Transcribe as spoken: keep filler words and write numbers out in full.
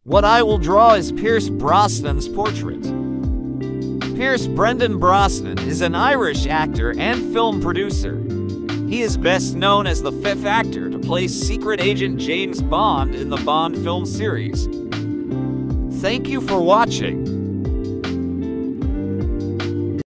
What I will draw is Pierce Brosnan's portrait. Pierce Brendan Brosnan is an Irish actor and film producer. He is best known as the fifth actor to play secret agent James Bond in the Bond film series. Thank you for watching.